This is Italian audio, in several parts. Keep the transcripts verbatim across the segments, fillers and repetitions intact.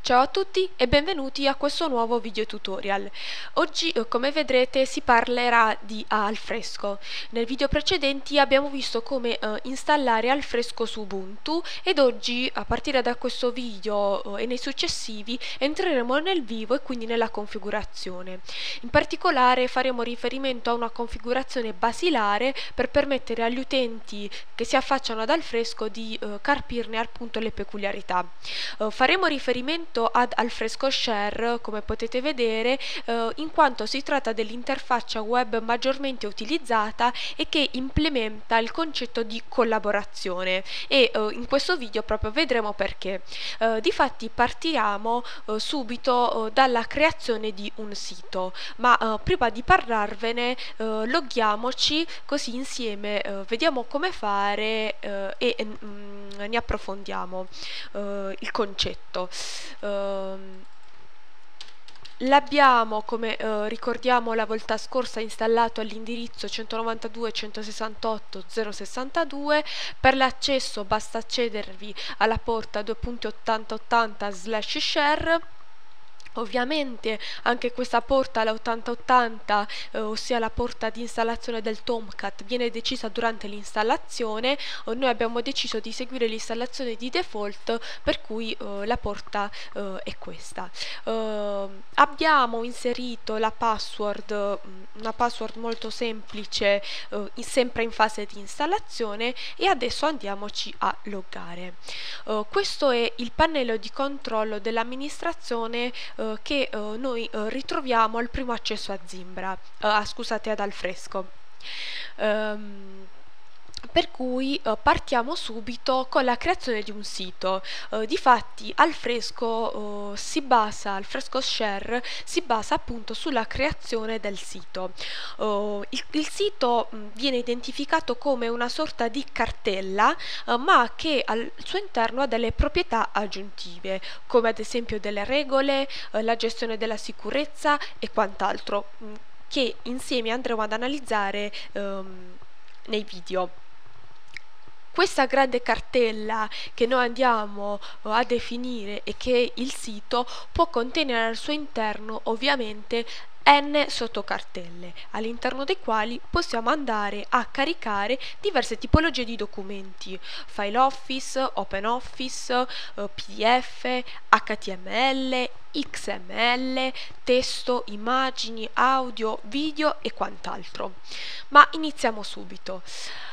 Ciao a tutti e benvenuti a questo nuovo video tutorial. Oggi, eh, come vedrete, si parlerà di Alfresco. Nel video precedenti abbiamo visto come eh, installare Alfresco su Ubuntu ed oggi, a partire da questo video eh, e nei successivi, entreremo nel vivo e quindi nella configurazione. In particolare faremo riferimento a una configurazione basilare per permettere agli utenti che si affacciano ad Alfresco di eh, carpirne appunto le peculiarità. Eh, faremo riferimento ad Alfresco Share, come potete vedere, eh, in quanto si tratta dell'interfaccia web maggiormente utilizzata e che implementa il concetto di collaborazione e eh, in questo video proprio vedremo perché. Eh, difatti partiamo eh, subito eh, dalla creazione di un sito, ma eh, prima di parlarvene eh, loghiamoci così insieme eh, vediamo come fare eh, e mm, ne approfondiamo eh, il concetto. Ehm, L'abbiamo, come eh, ricordiamo la volta scorsa, installato all'indirizzo centonovantadue punto centosessantotto punto zero sessantadue. Per l'accesso basta accedervi alla porta due punto ottanta ottanta slash share. Ovviamente anche questa porta, la ottanta ottanta, eh, ossia la porta di installazione del Tomcat, viene decisa durante l'installazione. Eh, noi abbiamo deciso di seguire l'installazione di default, per cui eh, la porta eh, è questa. Eh, abbiamo inserito la password, una password molto semplice, eh, in, sempre in fase di installazione, e adesso andiamoci a loggare. Eh, questo è il pannello di controllo dell'amministrazione che uh, noi uh, ritroviamo al primo accesso a Zimbra, uh, scusate ad Alfresco. Um, per cui uh, partiamo subito con la creazione di un sito. Uh, difatti Alfresco uh, si basa, Alfresco Share si basa appunto sulla creazione del sito. Uh, il, il sito mh, viene identificato come una sorta di cartella, uh, ma che al suo interno ha delle proprietà aggiuntive, come ad esempio delle regole, uh, la gestione della sicurezza e quant'altro, mh, che insieme andremo ad analizzare um, nei video. Questa grande cartella che noi andiamo a definire e che è il sito può contenere al suo interno ovviamente n sottocartelle, all'interno dei quali possiamo andare a caricare diverse tipologie di documenti: file office, open office, eh, P D F, H T M L, X M L, testo, immagini, audio, video e quant'altro. Ma iniziamo subito.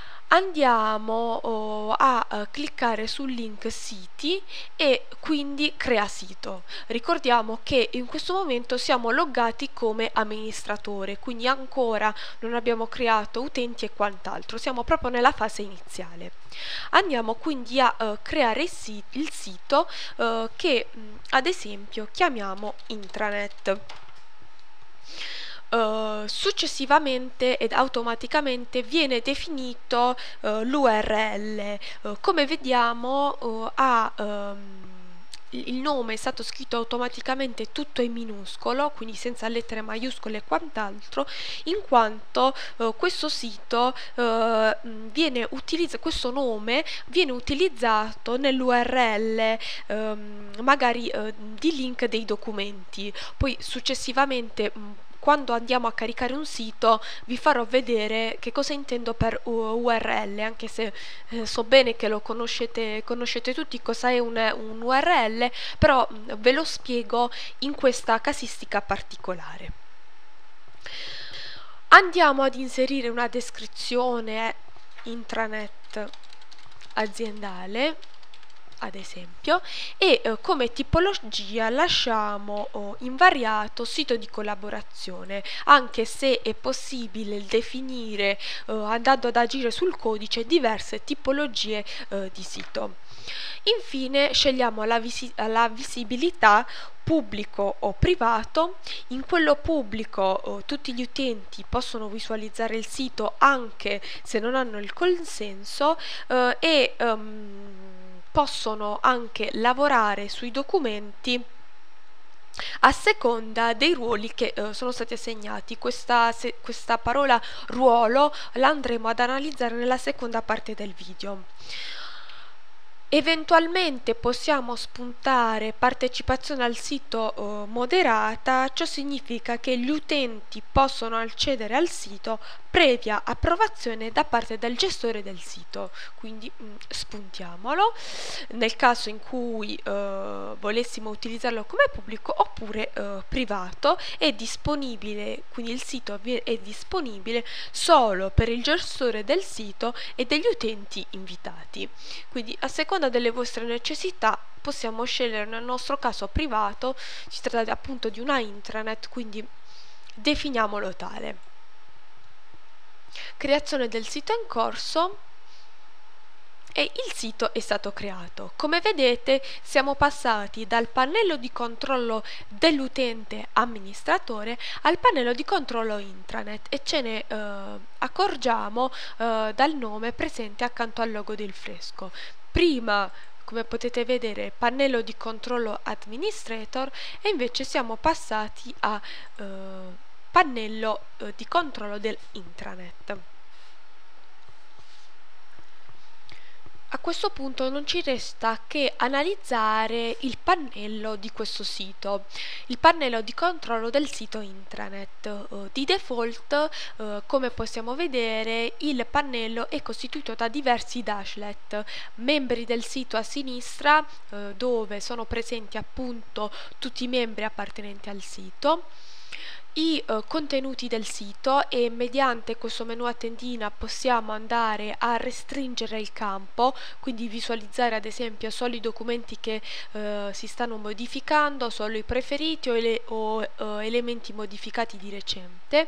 Andiamo oh, a uh, cliccare sul link siti e quindi crea sito. Ricordiamo che in questo momento siamo loggati come amministratore, quindi ancora non abbiamo creato utenti e quant'altro, siamo proprio nella fase iniziale. Andiamo quindi a uh, creare il, si il sito uh, che mh, ad esempio chiamiamo intranet. Uh, successivamente ed automaticamente viene definito uh, l'U R L. Uh, come vediamo uh, ha um, il nome è stato scritto automaticamente tutto in minuscolo, quindi senza lettere maiuscole e quant'altro, in quanto uh, questo sito uh, viene utilizzato, questo nome viene utilizzato nell'U R L um, magari uh, di link dei documenti. Poi successivamente um, quando andiamo a caricare un sito vi farò vedere che cosa intendo per U R L, anche se eh, so bene che lo conoscete, conoscete tutti cosa è un, un U R L, però mh, ve lo spiego in questa casistica particolare. Andiamo ad inserire una descrizione intranet aziendale, ad esempio, e eh, come tipologia lasciamo oh, invariato sito di collaborazione, anche se è possibile definire eh, andando ad agire sul codice diverse tipologie eh, di sito. Infine scegliamo la, visi la visibilità pubblico o privato. In quello pubblico oh, tutti gli utenti possono visualizzare il sito anche se non hanno il consenso eh, e um, possono anche lavorare sui documenti a seconda dei ruoli che eh, sono stati assegnati. Questa, se, questa parola ruolo la andremo ad analizzare nella seconda parte del video. Eventualmente possiamo spuntare partecipazione al sito eh, moderata, ciò significa che gli utenti possono accedere al sito previa approvazione da parte del gestore del sito, quindi mh, spuntiamolo nel caso in cui eh, volessimo utilizzarlo come pubblico oppure eh, privato. È disponibile, quindi il sito è disponibile solo per il gestore del sito e degli utenti invitati, quindi a seconda delle vostre necessità possiamo scegliere nel nostro caso privato. Si tratta appunto di una intranet, quindi definiamolo tale. Creazione del sito in corso e il sito è stato creato. Come vedete siamo passati dal pannello di controllo dell'utente amministratore al pannello di controllo intranet e ce ne eh, accorgiamo eh, dal nome presente accanto al logo del fresco. Prima, come potete vedere, pannello di controllo administrator, e invece siamo passati a eh, pannello eh, di controllo dell'intranet. A questo punto non ci resta che analizzare il pannello di questo sito, il pannello di controllo del sito intranet. Uh, di default, uh, come possiamo vedere, il pannello è costituito da diversi dashlet, membri del sito a sinistra, uh, dove sono presenti appunto tutti i membri appartenenti al sito, i eh, contenuti del sito, e mediante questo menu a tendina possiamo andare a restringere il campo, quindi visualizzare ad esempio solo i documenti che eh, si stanno modificando, solo i preferiti o, ele o eh, elementi modificati di recente.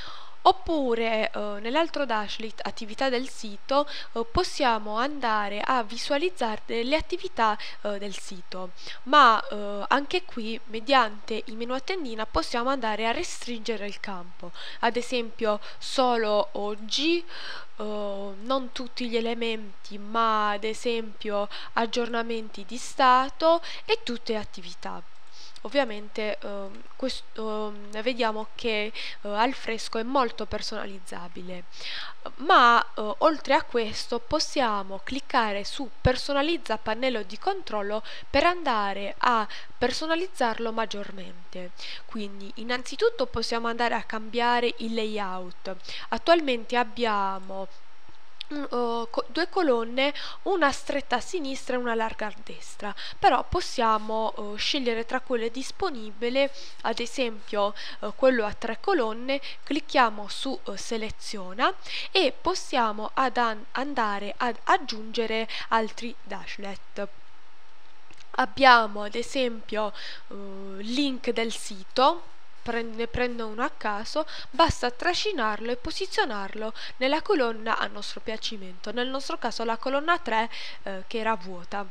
Oppure eh, nell'altro dashlet attività del sito eh, possiamo andare a visualizzare le attività eh, del sito, ma eh, anche qui mediante il menu a tendina possiamo andare a restringere il campo, ad esempio solo oggi, eh, non tutti gli elementi, ma ad esempio aggiornamenti di stato e tutte le attività. Ovviamente eh, questo, eh, vediamo che eh, al fresco è molto personalizzabile, ma eh, oltre a questo possiamo cliccare su personalizza pannello di controllo per andare a personalizzarlo maggiormente. Quindi innanzitutto possiamo andare a cambiare il layout. Attualmente abbiamo Uh, co due colonne, una stretta a sinistra e una larga a destra, però possiamo uh, scegliere tra quelle disponibili, ad esempio uh, quello a tre colonne. Clicchiamo su uh, seleziona e possiamo ad an andare ad aggiungere altri dashlet. Abbiamo ad esempio uh, link del sito, ne prendo uno a caso, basta trascinarlo e posizionarlo nella colonna a nostro piacimento, nel nostro caso la colonna tre eh, che era vuota.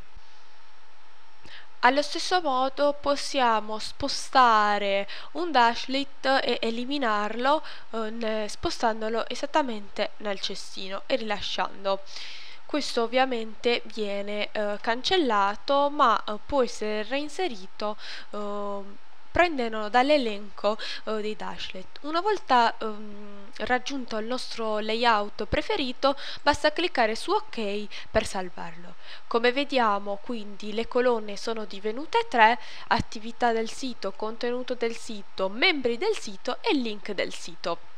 Allo stesso modo possiamo spostare un dashlet e eliminarlo eh, spostandolo esattamente nel cestino e rilasciando. Questo ovviamente viene eh, cancellato, ma eh, può essere reinserito eh, prendendolo dall'elenco uh, dei dashlet. Una volta um, raggiunto il nostro layout preferito, basta cliccare su ok per salvarlo. Come vediamo, quindi le colonne sono divenute tre: attività del sito, contenuto del sito, membri del sito e link del sito.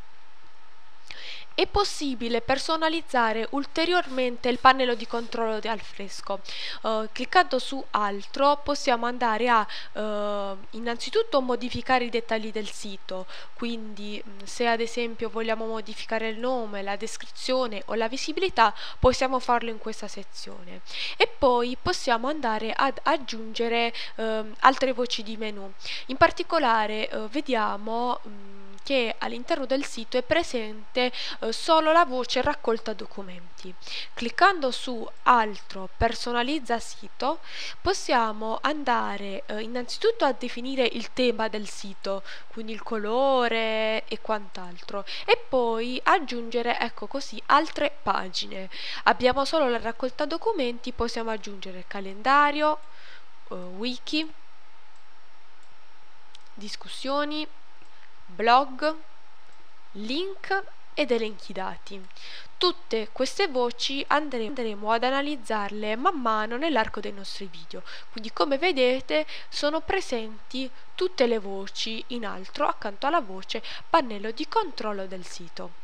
È possibile personalizzare ulteriormente il pannello di controllo di Alfresco. Uh, cliccando su altro possiamo andare a uh, innanzitutto modificare i dettagli del sito, quindi se ad esempio vogliamo modificare il nome, la descrizione o la visibilità, possiamo farlo in questa sezione, e poi possiamo andare ad aggiungere uh, altre voci di menu. In particolare uh, vediamo um, che all'interno del sito è presente eh, solo la voce raccolta documenti. Cliccando su altro personalizza sito possiamo andare eh, innanzitutto a definire il tema del sito, quindi il colore e quant'altro, e poi aggiungere, ecco così, altre pagine. Abbiamo solo la raccolta documenti, possiamo aggiungere calendario, eh, wiki, discussioni, blog, link ed elenchi dati. Tutte queste voci andremo ad analizzarle man mano nell'arco dei nostri video, quindi come vedete sono presenti tutte le voci in alto accanto alla voce pannello di controllo del sito.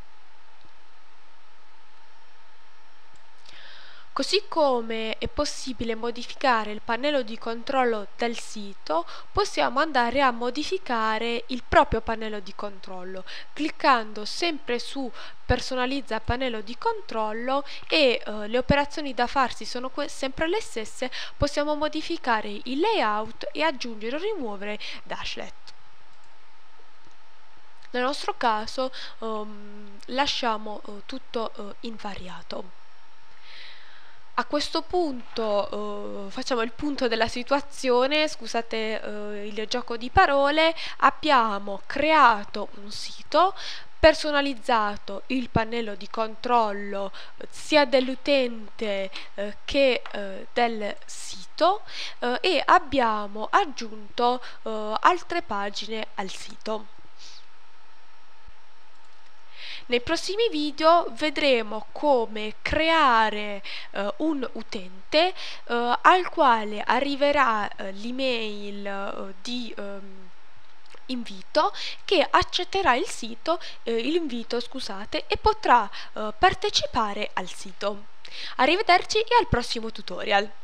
Così come è possibile modificare il pannello di controllo del sito, possiamo andare a modificare il proprio pannello di controllo, cliccando sempre su personalizza pannello di controllo e eh, le operazioni da farsi sono sempre le stesse. Possiamo modificare il layout e aggiungere o rimuovere dashlet. Nel nostro caso um, lasciamo uh, tutto uh, invariato. A questo punto uh, facciamo il punto della situazione, scusate uh, il gioco di parole. Abbiamo creato un sito, personalizzato il pannello di controllo uh, sia dell'utente uh, che uh, del sito uh, e abbiamo aggiunto uh, altre pagine al sito. Nei prossimi video vedremo come creare eh, un utente eh, al quale arriverà eh, l'email eh, di ehm, invito, che accetterà il sito, eh, l'invito scusate, e potrà eh, partecipare al sito. Arrivederci e al prossimo tutorial.